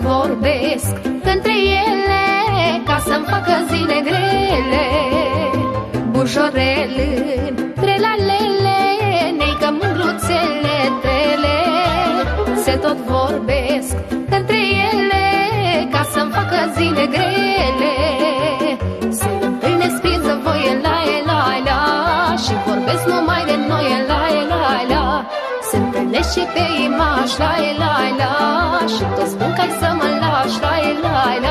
vorbesc între ele ca să-mi facă zile grele. Bujorel între la lele, neică mândruțele tele. Se tot vorbesc între ele ca să-mi facă zile grele. Se întâlnesc prin zăvoie la la și vorbesc numai de noi la la. Se întâlnesc și pe imaj la la și toți spun că ai să mă lași la la.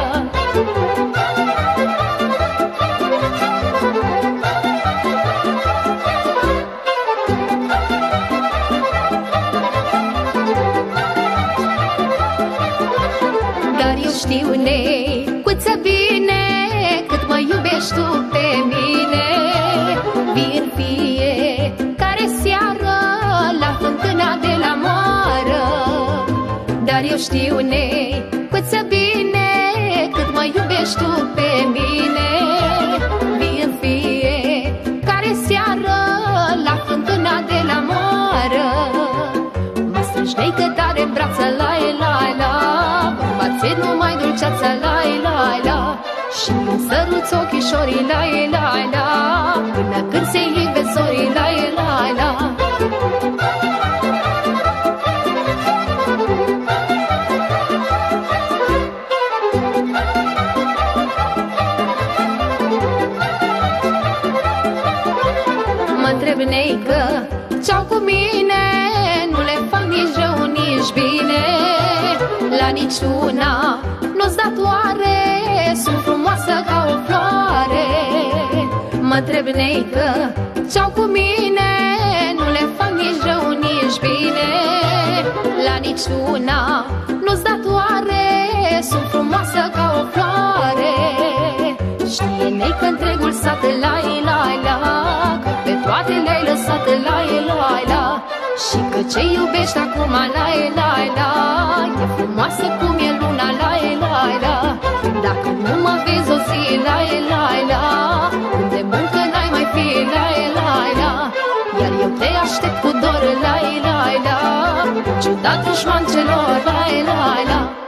Dar eu știu, neicuță bine, cât mă iubești tu pe mine. Vin fiecare seară la fântâna de la moară. Dar eu știu, neicuță bine, cât mă iubești tu pe mine. Vin fiecare seară la fântâna de la moară. Mă strângi, neică, tare în brață la la. Ție numai dulceața la la și îmi săruți ochișorii la la până când se ive zorii la la. Mă-ntreb, neică, ce-au cu mine, nu le fac nici rău, nici bine. La niciuna nu-ți datoare, sunt frumoasă ca o floare. Mă-ntreb, neică, ce-au cu mine, nu le fac nici rău, nici bine. La niciuna nu-ți datoare, sunt frumoasă ca o floare. Știe, neică, întregul sat la la, că pe toate le-ai lăsat la la. Și că ce iubești acum la la, e frumoasă cum e luna la la. Dacă nu mă vezi o zi la la, când de muncă n-ai mai fi la la. Iar eu te aștept cu dor la la, ciudat dușman celor la la.